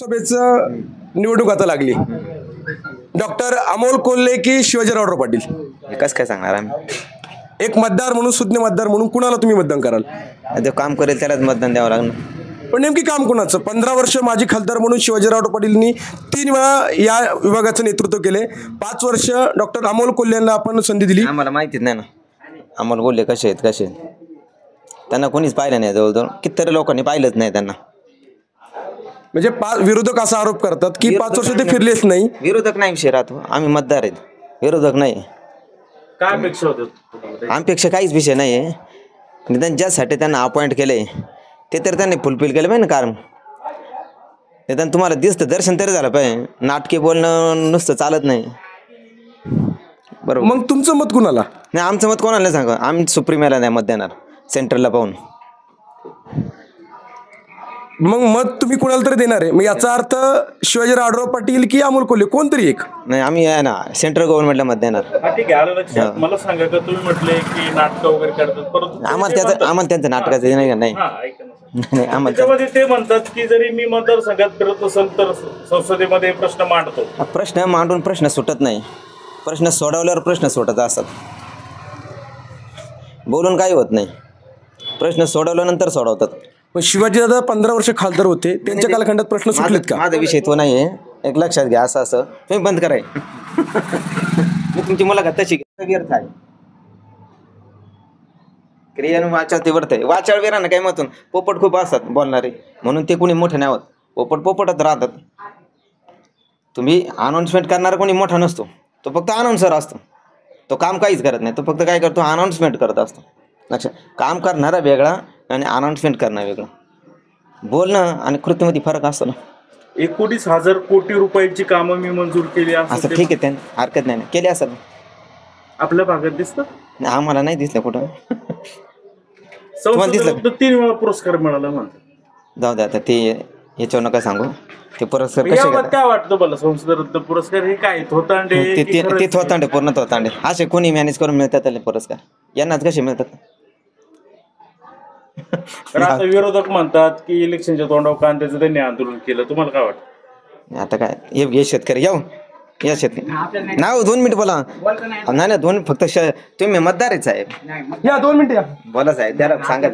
सभेचं निवडणूक आता लागली. डॉक्टर अमोल कोल्हे की शिवाजीराव पाटील? कसं काय सांगणार आम्ही? एक मतदार म्हणून, सुज्ञ मतदार म्हणून कुणाला तुम्ही मतदान कराल? जो काम करेल त्यालाच मतदान द्यावं लागणार. पण नेमकी काम कुणाचं? 15 वर्ष माजी खासदार म्हणून शिवाजीराव पाटीलनी 3 वेळा या विभागाचं नेतृत्व केले. 5 वर्ष डॉक्टर अमोल कोल्हेंना आपण संधी दिली. आम्हाला माहितीच नाही ना अमोल कोल्हे कसे आहेत. त्यांना कोणीच पाहिलं नाही. जवळजवळ कितीतरी लोकांनी पाहिलंच नाही त्यांना. म्हणजे विरोधक असा आरोप करतात की 5 वर्ष ते फिरलेच नाही. विरोधक नाही विषय राहतो. आम्ही मतदार आहेत, विरोधक नाही. काय अपेक्षा होतं? आमपेक्षा काहीच विषय नाही आहे. निदान ज्यासाठी त्यांना अपॉइंट केले ते तर त्यांनी फुलफिल केलं पाहिजे ना. कारण निदान तुम्हाला दिसतं, दर्शन तरी झालं पाहिजे. नाटकी बोलणं नुसतं चालत नाही. बरोबर. मग तुमचं मत कुणाला? नाही, आमचं मत कोणाला नाही सांगा. आम्ही सुप्रीमेला नाही मत देणार, सेंट्रलला पाहून. मग मत तुम्ही कुणाला तरी देणार आहे. मग याचा अर्थ शिवाजीराव पाटील की अमोल कोल्हे कोणतरी एक? नाही, आम्ही आहे ना सेंट्रल गव्हर्नमेंटला मत देणार. ठीक आहे, आलं लक्षात. मला सांगा का तुम्ही म्हटले की नाटक वगैरे करतात, परंतु आम्हाला त्यांचं नाटकाचं नाही. त्याच्यामध्ये ते म्हणतात की जरी मी मतदारसंघात फिरत असेल तर संसदेमध्ये प्रश्न मांडतो. प्रश्न मांडून प्रश्न सुटत नाही. प्रश्न सोडवल्यावर प्रश्न सुटत असतात. बोलून काही होत नाही. प्रश्न सोडवल्यानंतर सोडवतात. पण शिवाजीदादा 15 वर्ष खासदार होते, त्यांच्या कालखंडात प्रश्न सुटलेत का? माझा विषय तो नाही आहे. एक लक्षात घ्या. असं तुम्ही बंद कराय. मी तुमची मुलाखत तशी व्यर्थ आहे. क्रियानु वाचाळ ते वर्थ आहे. वाचाळ वेरानं काय मतून पोपट खूप असतात बोलणारे, म्हणून ते कोणी मोठे नाही होत. पोपटच राहतात. तुम्ही अनाऊन्समेंट करणारा कोणी मोठा नसतो. तो फक्त अनाऊन्सर असतो. तो काम काहीच करत नाही. तो फक्त काय करतो, अनाऊन्समेंट करत असतो. लक्षात. काम करणारा वेगळा आणि अनाऊन्समेंट करणं वेगळं. बोलणं आणि कृतीमध्ये फरक असतो ना. 19,000 कोटी रुपयांची कामं मी मंजूर केली असं ठीक आहे, त्यांनी हरकत नाही. केली असं आपल्या भागात दिसतं? आम्हाला नाही दिसलं कुठं. दिसलं 3 वेळा पुरस्कार मिळाला म्हणतात. जाऊ द्या आता ते याच्यावर नका सांगू. ते पुरस्कार काय वाटतं मला? संसदरत्न पुरस्कार हे काय थोतांडे? ते थोतांडे, पूर्ण थोतांडे. असे कोणी मॅनेज करून मिळतात पुरस्कार? यांनाच कसे मिळतात? आता विरोधक म्हणतात की इलेक्शनच्या तोंडावर कांद्याचं त्यांनी आंदोलन केलं. तुम्हाला काय वाटतं? आता काय हे शेतकरी या शेतकरी नाव 2 मिनिट बोला. नाही 2 फक्त तुम्ही मतदार आहे साहेब. या 2 मिनिट या. बोला साहेब, त्याला सांगा.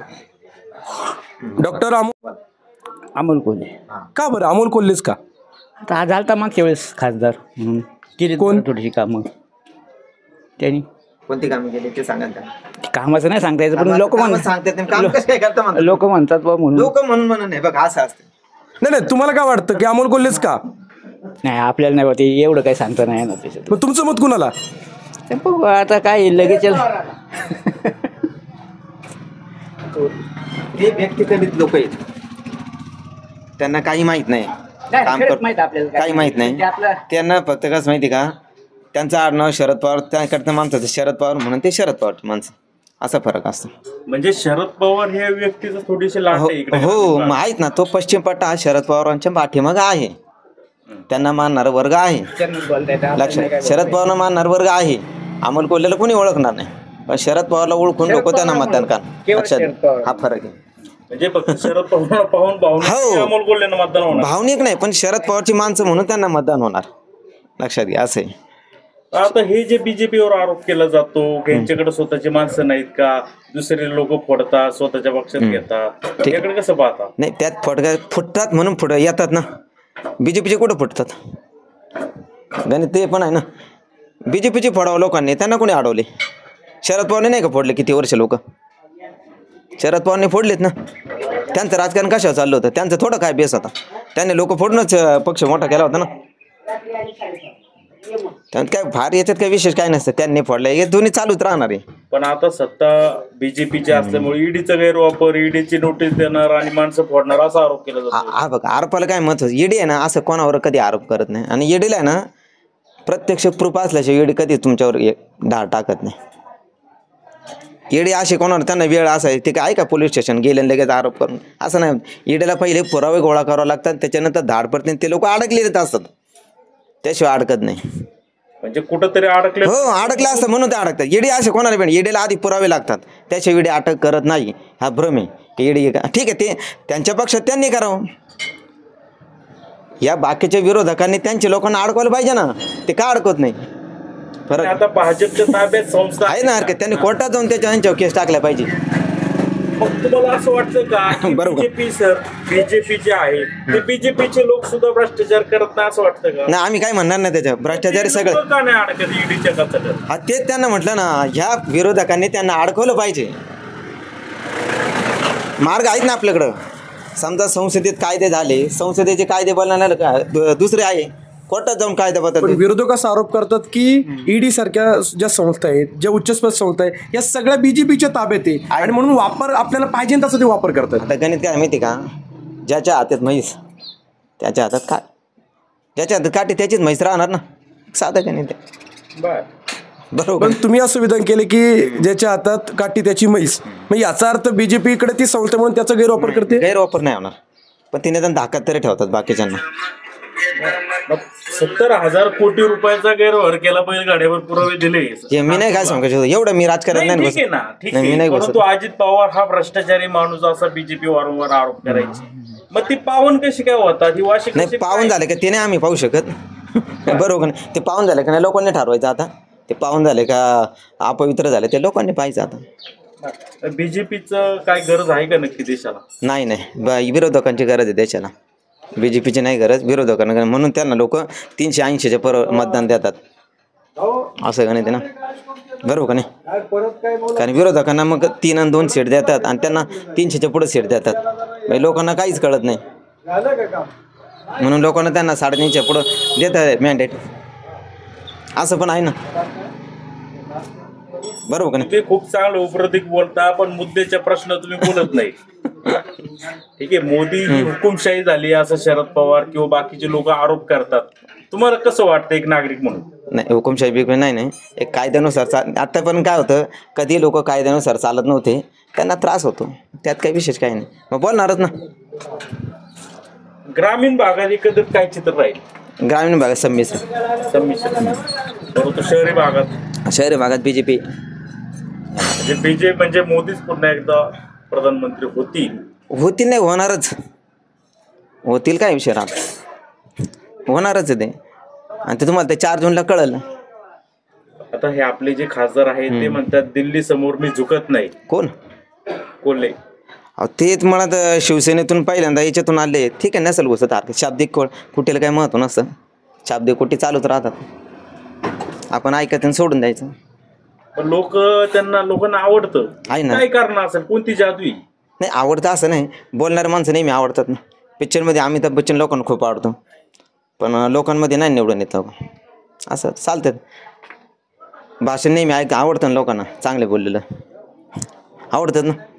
डॉक्टर अमोल कोल्हे. का बरं अमोल कोल्हेच का? आता आज आलता मागच्या वेळेस खासदार म्हणून केली कोण? थोडीशी कामं त्यांनी. कोणती कामं केली ते सांगा. कामाचं नाही सांगता यायचं, पण लोक सांगतात. लोक म्हणतात बा म्हणून. लोक म्हणून नाही बघा, असं असतं. नाही, तुम्हाला काय वाटतं की अमोल कोल्हेच का? नाही, आपल्याला नाही होते एवढं काही सांगता नाही ना त्याच्यात. मग तुमचं मत कुणाला? ते बघू आता काय लगेच. ते व्यक्तिगत लोक आहेत, त्यांना काही माहित नाही. काम करत काही माहित नाही त्यांना. फक्त कसं माहिती का, त्यांचं आडनाव शरद पवार, त्याकडनं माणसाचं शरद पवार म्हणून ते शरद पवार माणसं. असा फरक असतो. म्हणजे शरद पवार हे व्यक्तीचं थोडीशी लाट आहे इकडे. हो, माहित ना. तो पश्चिम पट्टा हा शरद पवारांच्या पाठीमाग आहे. त्यांना मानणारा वर्ग आहे. लक्षात. शरद पवारांना मानणारा वर्ग आहे. अमोल कोल्हेला कोणी ओळखणार नाही, पण शरद पवारला ओळखून लोक त्यांना मतदान करणार. लक्षात. हा फरक आहे. म्हणजे फक्त शरद पवार पाहून अमोल कोल्हेंना मतदान होणार. भावनिक नाही, पण शरद पवारची माणसं म्हणून त्यांना मतदान होणार. लक्षात घ्या. असं आहे. आता हे जे बीजेपीवर आरोप केला जातो की यांच्याकडे स्वतःची माणसं नाहीत का, दुसरे लोक फोडतात, स्वतःच्या पक्षात घेतात, त्याकडे कसं पाहतात? नाही, त्यात फुटतात म्हणून येतात ना. बीजेपीचे कुठं फुटतात? गणित ते पण आहे ना. बीजेपीचे फोडावं लोकांनी, त्यांना कोणी अडवले? शरद पवारने नाही का फोडले किती वर्ष लोक? शरद पवारने फोडलेत ना. त्यांचं राजकारण कशावर चाललं होतं? त्यांचं थोडं काय बेस होता? त्यांनी लोक फोडूनच पक्ष मोठा केला होता ना. त्यात काय फार याच्यात काही विशेष काय नसतं. त्यांनी फोडलं, हे दोन्ही चालूच राहणार आहे. पण आता सत्ता बीजेपीची असल्यामुळे ईडीचा गैरवापर, ईडीची नोटीस देणार आणि माणसं फोडणार असा आरोप केला जातो. हा बघा, आरोपाला काय महत्व. ईडी आहे ना, असं कोणावर कधी आरोप करत नाही. आणि ईडीला आहे ना, प्रत्यक्ष प्रूफ असल्याशिवाय ईडी कधी तुमच्यावर धाड टाकत नाही. ईडी असे कोणावर त्यांना वेळ असायची ते काय का पोलीस स्टेशन गेले लगेच आरोप करून असं नाही. ईडीला पहिले पुरावे गोळा करावे लागतात, त्याच्यानंतर धाड पडते. ते लोक अडकलेले असतात, त्याशिवाय अडकत नाही. म्हणजे कुठंतरी अडकले. हो, अडकले असतं म्हणून ते अडकतात. ईडी असे कोणाला पण ईडीला आधी पुरावे लागतात, त्याशिवाय ईडी अटक करत नाही. हा भ्रम आहे की ईडी. ठीक आहे, ते त्यांच्या पक्षात त्यांनी करावं. या बाकीच्या विरोधकांनी त्यांच्या लोकांना अडकवलं पाहिजे ना, ते का अडकवत नाही? फरक आता भाजपच्या ताब्यात संस्था आहे ना हरकत, त्यांनी कोर्टात जाऊन त्यांच्यावर केस टाकल्या पाहिजे. मग तुम्हाला असं वाटतं का बरोबर. बीजेपी जे आहे ते बीजेपीचे लोक सुद्धा भ्रष्टाचार करत नाही असं वाटतं का? नाही, आम्ही काय म्हणणार नाही त्याच्या भ्रष्टाचारी सगळं. लोकं का नाही अडकत ईडीच्या कचाट्यात? हा तेच त्यांना म्हटलं ना, ह्या विरोधकांनी त्यांना अडकवलं पाहिजे. मार्ग आहेत ना आपल्याकडं. समजा संसदेत कायदे झाले, संसदेचे कायदे बनवणार का दुसरे आहे, कोर्टात जाऊन कायदा पण बदल. विरोधक असा आरोप करतात की ईडी सारख्या ज्या संस्था आहेत, ज्या उच्चस्तरीय संस्था आहेत, या सगळ्या बीजेपीच्या ताब्यात आहे आणि म्हणून वापर आपल्याला पाहिजे तसं ते वापर करतात. आता गणित काय माहिती का, ज्याच्या हातात म्हैस त्याच्या हातात काय, ज्याच्या हातात काठी त्याचीच म्हैस राहणार ना, साधं गणित आहे. बर. बरोबर. पण तुम्ही असं विधान केले की ज्याच्या हातात काठी त्याची म्हैस, मग याचा अर्थ बीजेपीकडे ती संस्था म्हणून त्याचा गैरवापर करते. गैरवापर नाही होणार, पण तिने त्यांना धाकात तरी ठेवतात बाकीच्यांना. मग 70,000 कोटी रुपयाचा गैरव्यवहार केला बैलगाड्यावर पुरावे दिले. हे मी नाही काय सांगायचं, एवढं मी राजकारण नाही, नाही ठीक आहे बसत. ना, ठीक नाही, मी आहे. नाही बसत. परंतु अजित पवार हा भ्रष्टाचारी माणूस असा बीजेपी वारंवार आरोप करायची. मग ती पावन कशी काय होतात ही वाशी नाही, कशी पाहून काय? झालं का ते नाही आम्ही पाहू शकत. बरोबर नाही, ते पाहून झालं का नाही लोकांनी ठरवायचं. आता ते पाहून झाले का अपवित्र झाले ते लोकांनी पाहायचं. आता बीजेपीचं काय गरज आहे का नक्की देशाला? नाही नाही, विरोधकांची गरज आहे देशाला, बीजेपीची नाही गरज, विरोधकांना गरज. म्हणून त्यांना लोक 380च्या मतदान देतात. असं का नाही ते ना, बरोबर का नाही? कारण विरोधकांना मग 3 आणि 2 सीट देतात आणि त्यांना 300च्या पुढे सीट देतात. म्हणजे लोकांना काहीच कळत नाही, म्हणून लोकांना त्यांना 350च्या पुढं देतात मॅन्डेट. असं पण आहे ना, बरोबर का नाही? तुम्ही खूप चांगलं उपरोधिक बोलता, पण मुद्द्याच्या प्रश्न तुम्ही बोलत नाही. ठीक आहे, मोदी ही हुकुमशाही झाली असं शरद पवार किंवा बाकीचे लोक आरोप करतात. तुम्हाला कसं वाटतं एक नागरिक म्हणून? नाही, हुकुमशाही बिकुम नाही. एक कायद्यानुसार आता पण काय होतं, कधी लोक कायद्यानुसार चालत नव्हते, त्यांना त्रास होतो, त्यात काही विशेष काही नाही, मग बोलणारच ना. ग्रामीण भागात एकंदरीत काय चित्र राहील? ग्रामीण भागात संमिश्र, संमिश्र. परंतु शहरी भागात शहरी भागात बीजेपी. म्हणजे बीजेपी म्हणजे मोदीच पुन्हा एकदा प्रधानमंत्री होतील नाही, होणारच होतील, काय विषय राहत, होणारच आहे ते. आणि ते तुम्हाला ते 4 जूनला कळलं. आता हे आपले जे खासदार आहेत ते म्हणतात दिल्ली समोर मी झुकत नाही. कोण? कोल्हे. अहो तेच मला तर शिवसेनेतून पहिल्यांदा याच्यातून आले. ठीक आहे, नसेल घुसत आर्थिक शाब्दिक कुठेला काही महत्व नसतं, शाब्दिक कुठे चालूच राहतात, आपण ऐकत आणि सोडून द्यायचं. पण लोकांना आवडतं, आहे ना. काय कारण असेल, कोणती जादू? नाही, आवडतं असं नाही, बोलणारे माणसं नेहमी आवडतात ना. पिक्चरमध्ये अमिताभ बच्चन लोकांना खूप आवडतो, पण लोकांमध्ये नाही निवडून येतं, असं चालतं. भाषण नेहमी आवडतं ना लोकांना, चांगले बोललेलं आवडतात ना.